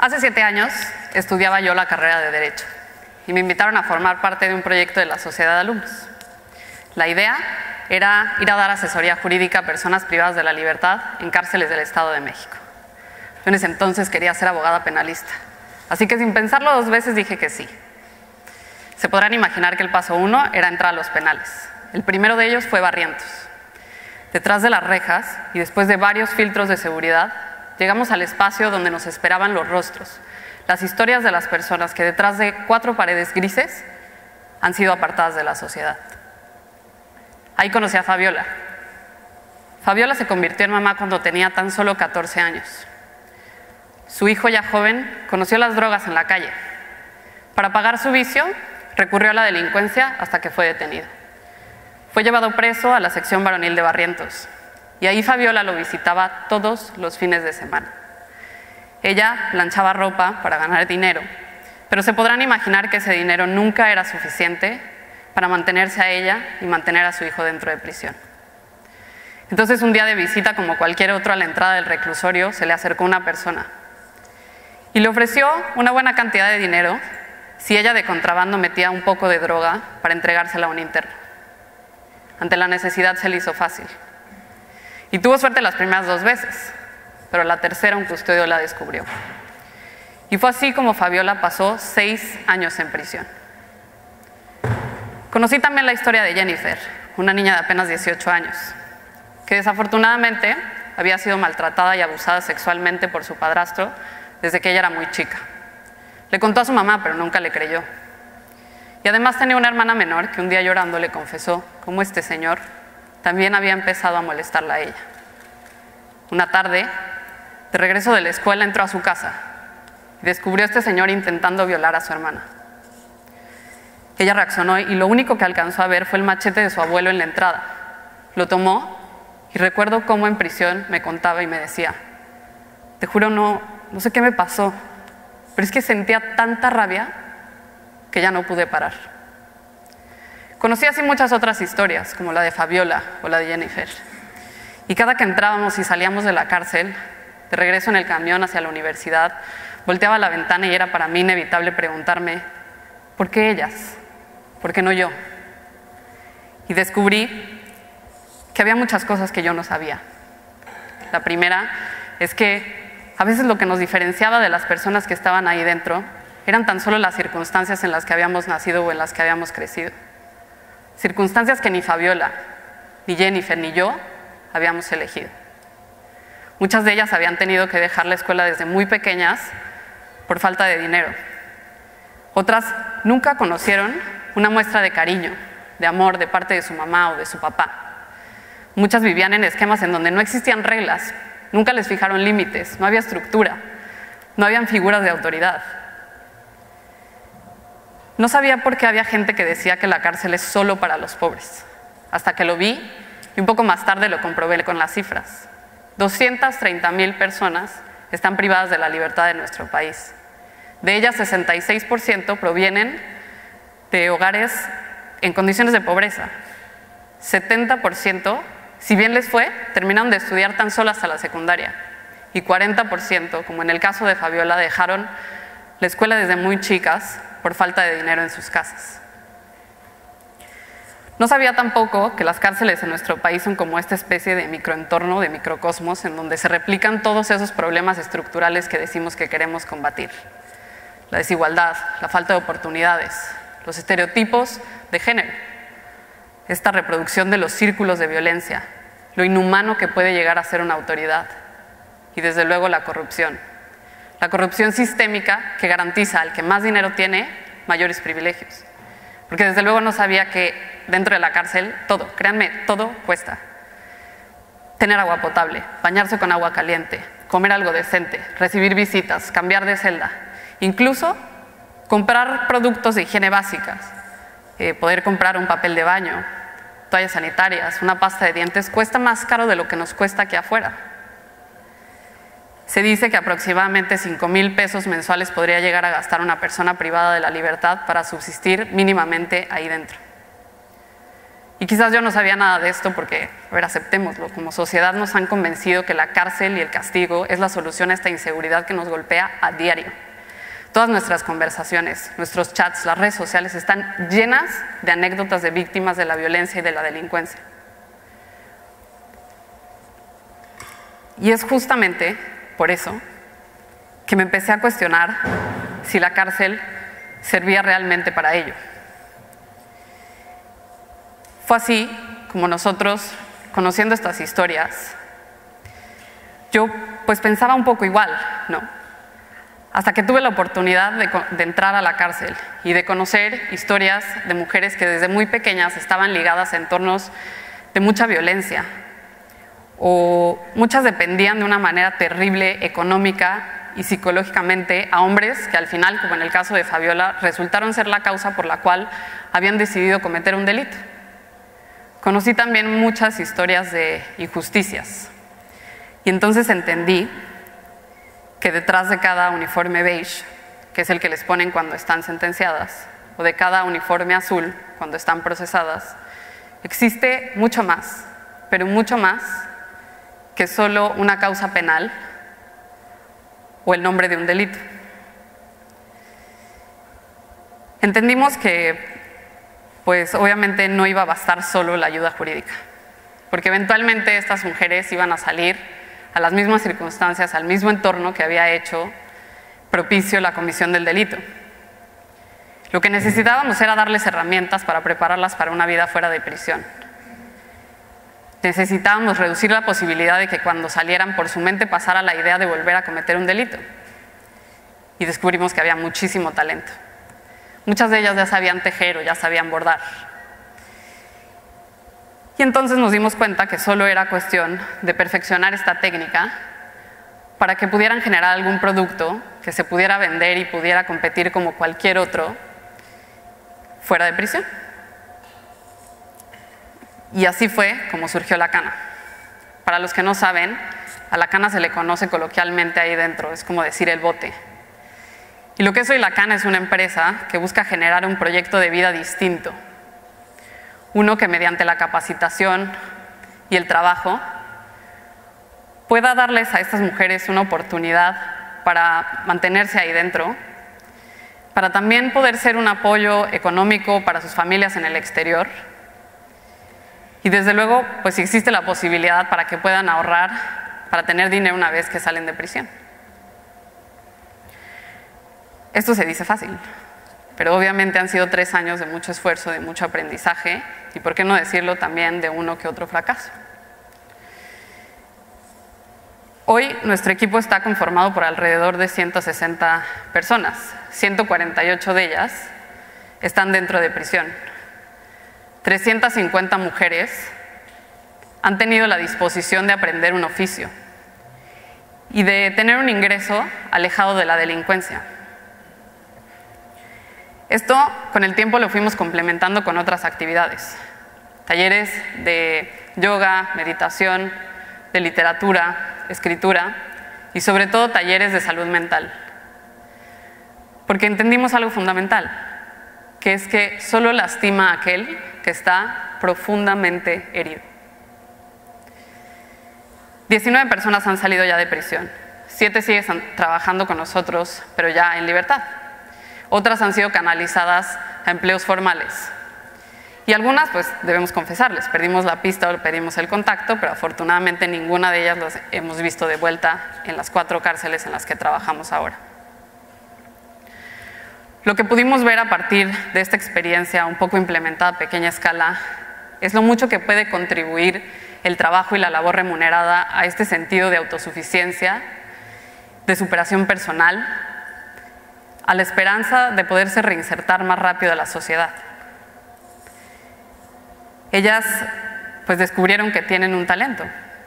Hace 7 años estudiaba yo la carrera de Derecho y me invitaron a formar parte de un proyecto de la Sociedad de Alumnos. La idea era ir a dar asesoría jurídica a personas privadas de la libertad en cárceles del Estado de México. Yo en ese entonces quería ser abogada penalista, así que sin pensarlo 2 veces dije que sí. Se podrán imaginar que el paso 1 era entrar a los penales. El primero de ellos fue Barrientos. Detrás de las rejas y después de varios filtros de seguridad, llegamos al espacio donde nos esperaban los rostros, las historias de las personas que detrás de 4 paredes grises han sido apartadas de la sociedad. Ahí conocí a Fabiola. Fabiola se convirtió en mamá cuando tenía tan solo 14 años. Su hijo, ya joven, conoció las drogas en la calle. Para pagar su vicio, recurrió a la delincuencia hasta que fue detenido. Fue llevado preso a la sección varonil de Barrientos y ahí Fabiola lo visitaba todos los fines de semana. Ella planchaba ropa para ganar dinero, pero se podrán imaginar que ese dinero nunca era suficiente para mantenerse a ella y mantener a su hijo dentro de prisión. Entonces, un día de visita, como cualquier otro, a la entrada del reclusorio, se le acercó una persona y le ofreció una buena cantidad de dinero si ella de contrabando metía un poco de droga para entregársela a un interno. Ante la necesidad se le hizo fácil. Y tuvo suerte las primeras 2 veces, pero la tercera un custodio la descubrió. Y fue así como Fabiola pasó 6 años en prisión. Conocí también la historia de Jennifer, una niña de apenas 18 años, que desafortunadamente había sido maltratada y abusada sexualmente por su padrastro desde que ella era muy chica. Le contó a su mamá, pero nunca le creyó. Y además tenía una hermana menor que un día llorando le confesó cómo este señor también había empezado a molestarla a ella. Una tarde, de regreso de la escuela, entró a su casa y descubrió a este señor intentando violar a su hermana. Ella reaccionó y lo único que alcanzó a ver fue el machete de su abuelo en la entrada. Lo tomó y recuerdo cómo en prisión me contaba y me decía: te juro, no sé qué me pasó, pero es que sentía tanta rabia que ya no pude parar. Conocí así muchas otras historias, como la de Fabiola o la de Jennifer. Y cada que entrábamos y salíamos de la cárcel, de regreso en el camión hacia la universidad, volteaba a la ventana y era para mí inevitable preguntarme: ¿por qué ellas? ¿Por qué no yo? Y descubrí que había muchas cosas que yo no sabía. La primera es que a veces lo que nos diferenciaba de las personas que estaban ahí dentro eran tan solo las circunstancias en las que habíamos nacido o en las que habíamos crecido. Circunstancias que ni Fabiola, ni Jennifer, ni yo habíamos elegido. Muchas de ellas habían tenido que dejar la escuela desde muy pequeñas por falta de dinero. Otras nunca conocieron una muestra de cariño, de amor de parte de su mamá o de su papá. Muchas vivían en esquemas en donde no existían reglas, nunca les fijaron límites, no había estructura, no habían figuras de autoridad. No sabía por qué había gente que decía que la cárcel es solo para los pobres, hasta que lo vi y un poco más tarde lo comprobé con las cifras. 230,000 personas están privadas de la libertad de nuestro país. De ellas, 66% provienen de hogares en condiciones de pobreza. 70%, si bien les fue, terminaron de estudiar tan solo hasta la secundaria. Y 40%, como en el caso de Fabiola, dejaron la escuela desde muy chicas por falta de dinero en sus casas. No sabía tampoco que las cárceles en nuestro país son como esta especie de microentorno, de microcosmos, en donde se replican todos esos problemas estructurales que decimos que queremos combatir. La desigualdad, la falta de oportunidades, los estereotipos de género, esta reproducción de los círculos de violencia, lo inhumano que puede llegar a ser una autoridad y desde luego la corrupción. La corrupción sistémica que garantiza al que más dinero tiene mayores privilegios. Porque desde luego no sabía que dentro de la cárcel todo, créanme, todo cuesta. Tener agua potable, bañarse con agua caliente, comer algo decente, recibir visitas, cambiar de celda, incluso comprar productos de higiene básicas, poder comprar un papel de baño, toallas sanitarias, una pasta de dientes, cuesta más caro de lo que nos cuesta aquí afuera. Se dice que aproximadamente 5,000 pesos mensuales podría llegar a gastar una persona privada de la libertad para subsistir mínimamente ahí dentro. Y quizás yo no sabía nada de esto porque, a ver, aceptémoslo, como sociedad nos han convencido que la cárcel y el castigo es la solución a esta inseguridad que nos golpea a diario. Todas nuestras conversaciones, nuestros chats, las redes sociales están llenas de anécdotas de víctimas de la violencia y de la delincuencia. Y es justamente por eso que me empecé a cuestionar si la cárcel servía realmente para ello. Fue así como nosotros, conociendo estas historias, yo pues pensaba un poco igual, ¿no? Hasta que tuve la oportunidad de entrar a la cárcel y de conocer historias de mujeres que desde muy pequeñas estaban ligadas a entornos de mucha violencia, o muchas dependían de una manera terrible económica y psicológicamente a hombres que al final, como en el caso de Fabiola, resultaron ser la causa por la cual habían decidido cometer un delito. Conocí también muchas historias de injusticias y entonces entendí que detrás de cada uniforme beige, que es el que les ponen cuando están sentenciadas, o de cada uniforme azul cuando están procesadas, existe mucho más, pero mucho más que solo una causa penal o el nombre de un delito. Entendimos que pues obviamente no iba a bastar solo la ayuda jurídica, porque eventualmente estas mujeres iban a salir a las mismas circunstancias, al mismo entorno que había hecho propicio la comisión del delito. Lo que necesitábamos era darles herramientas para prepararlas para una vida fuera de prisión. Necesitábamos reducir la posibilidad de que cuando salieran por su mente pasara la idea de volver a cometer un delito. Y descubrimos que había muchísimo talento. Muchas de ellas ya sabían tejer o ya sabían bordar. Y entonces nos dimos cuenta que solo era cuestión de perfeccionar esta técnica para que pudieran generar algún producto que se pudiera vender y pudiera competir como cualquier otro fuera de prisión. Y así fue como surgió La Cana. Para los que no saben, a La Cana se le conoce coloquialmente ahí dentro, es como decir el bote. Y lo que es hoy La Cana es una empresa que busca generar un proyecto de vida distinto. Uno que mediante la capacitación y el trabajo pueda darles a estas mujeres una oportunidad para mantenerse ahí dentro, para también poder ser un apoyo económico para sus familias en el exterior. Y desde luego, pues existe la posibilidad para que puedan ahorrar para tener dinero una vez que salen de prisión. Esto se dice fácil, pero obviamente han sido 3 años de mucho esfuerzo, de mucho aprendizaje y, por qué no decirlo, también de uno que otro fracaso. Hoy nuestro equipo está conformado por alrededor de 160 personas, 148 de ellas están dentro de prisión. 350 mujeres han tenido la disposición de aprender un oficio y de tener un ingreso alejado de la delincuencia. Esto con el tiempo lo fuimos complementando con otras actividades, talleres de yoga, meditación, de literatura, escritura y sobre todo talleres de salud mental. Porque entendimos algo fundamental, que es que solo lastima a aquel que está profundamente herido. 19 personas han salido ya de prisión, 7 siguen trabajando con nosotros, pero ya en libertad. Otras han sido canalizadas a empleos formales. Y algunas, pues debemos confesarles, perdimos la pista o perdimos el contacto, pero afortunadamente ninguna de ellas las hemos visto de vuelta en las 4 cárceles en las que trabajamos ahora. Lo que pudimos ver a partir de esta experiencia un poco implementada a pequeña escala es lo mucho que puede contribuir el trabajo y la labor remunerada a este sentido de autosuficiencia, de superación personal, a la esperanza de poderse reinsertar más rápido a la sociedad. Ellas pues descubrieron que tienen un talento.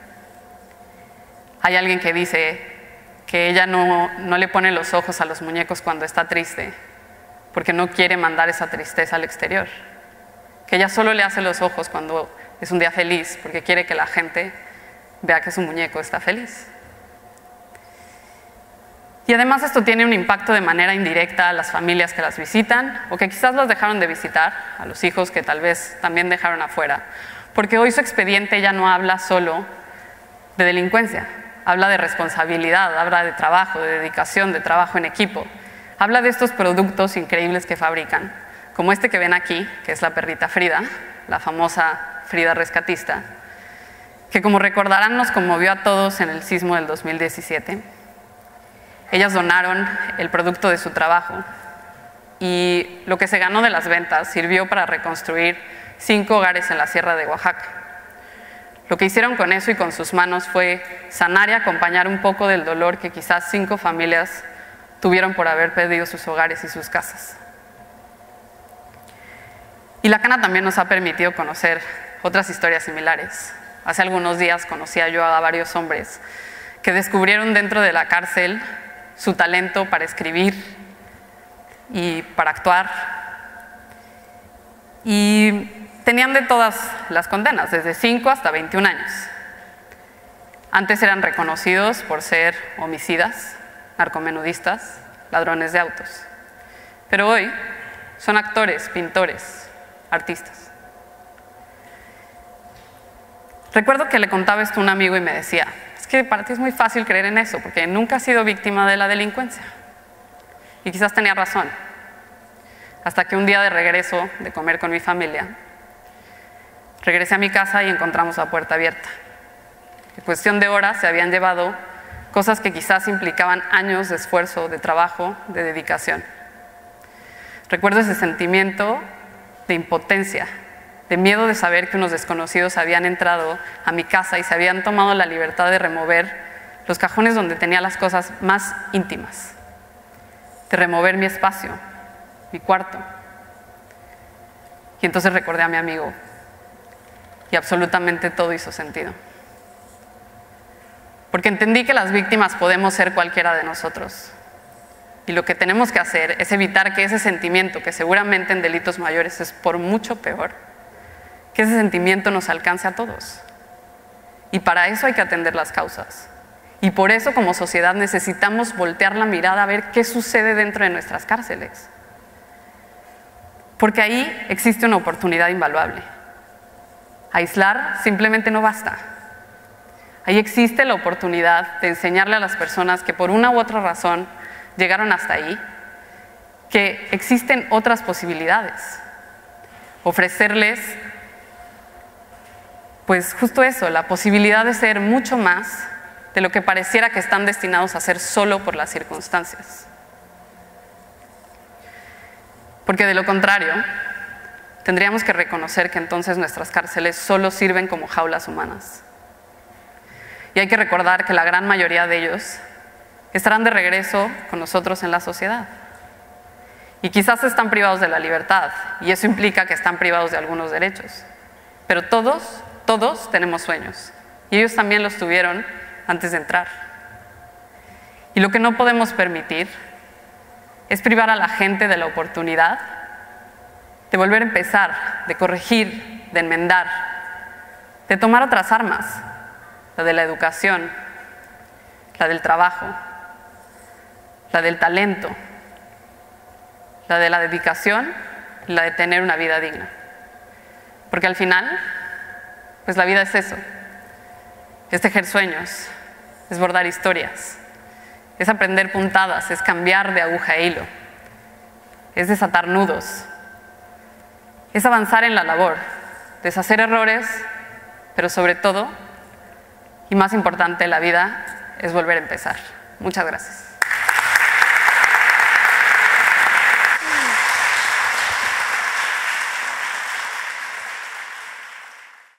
Hay alguien que dice que ella no le pone los ojos a los muñecos cuando está triste, porque no quiere mandar esa tristeza al exterior. Que ella solo le hace los ojos cuando es un día feliz, porque quiere que la gente vea que su muñeco está feliz. Y además esto tiene un impacto de manera indirecta a las familias que las visitan o que quizás las dejaron de visitar, a los hijos que tal vez también dejaron afuera, porque hoy su expediente ya no habla solo de delincuencia, habla de responsabilidad, habla de trabajo, de dedicación, de trabajo en equipo, habla de estos productos increíbles que fabrican, como este que ven aquí, que es la perrita Frida, la famosa Frida rescatista, que como recordarán nos conmovió a todos en el sismo del 2017. Ellas donaron el producto de su trabajo y lo que se ganó de las ventas sirvió para reconstruir 5 hogares en la Sierra de Oaxaca. Lo que hicieron con eso y con sus manos fue sanar y acompañar un poco del dolor que quizás 5 familias tuvieron por haber perdido sus hogares y sus casas. Y la Cana también nos ha permitido conocer otras historias similares. Hace algunos días conocía yo a varios hombres que descubrieron dentro de la cárcel su talento para escribir y para actuar. Y tenían de todas las condenas, desde 5 hasta 21 años. Antes eran reconocidos por ser homicidas, narcomenudistas, ladrones de autos. Pero hoy son actores, pintores, artistas. Recuerdo que le contaba esto a un amigo y me decía, es que para ti es muy fácil creer en eso, porque nunca has sido víctima de la delincuencia. Y quizás tenía razón. Hasta que un día de regreso de comer con mi familia, regresé a mi casa y encontramos la puerta abierta. En cuestión de horas se habían llevado cosas que quizás implicaban años de esfuerzo, de trabajo, de dedicación. Recuerdo ese sentimiento de impotencia, de miedo de saber que unos desconocidos habían entrado a mi casa y se habían tomado la libertad de remover los cajones donde tenía las cosas más íntimas, de remover mi espacio, mi cuarto. Y entonces recordé a mi amigo y absolutamente todo hizo sentido. Porque entendí que las víctimas podemos ser cualquiera de nosotros. Y lo que tenemos que hacer es evitar que ese sentimiento, que seguramente en delitos mayores es por mucho peor, que ese sentimiento nos alcance a todos. Y para eso hay que atender las causas. Y por eso como sociedad necesitamos voltear la mirada a ver qué sucede dentro de nuestras cárceles. Porque ahí existe una oportunidad invaluable. Aislar simplemente no basta. Ahí existe la oportunidad de enseñarle a las personas que por una u otra razón llegaron hasta ahí, que existen otras posibilidades. Ofrecerles, pues justo eso, la posibilidad de ser mucho más de lo que pareciera que están destinados a ser solo por las circunstancias. Porque de lo contrario, tendríamos que reconocer que entonces nuestras cárceles solo sirven como jaulas humanas. Y hay que recordar que la gran mayoría de ellos estarán de regreso con nosotros en la sociedad. Y quizás están privados de la libertad, y eso implica que están privados de algunos derechos. Pero todos tenemos sueños, y ellos también los tuvieron antes de entrar. Y lo que no podemos permitir es privar a la gente de la oportunidad de volver a empezar, de corregir, de enmendar, de tomar otras armas, la de la educación, la del trabajo, la del talento, la de la dedicación y la de tener una vida digna. Porque al final, pues la vida es eso, es tejer sueños, es bordar historias, es aprender puntadas, es cambiar de aguja e hilo, es desatar nudos, es avanzar en la labor, deshacer errores, pero sobre todo, y más importante en la vida, es volver a empezar. Muchas gracias.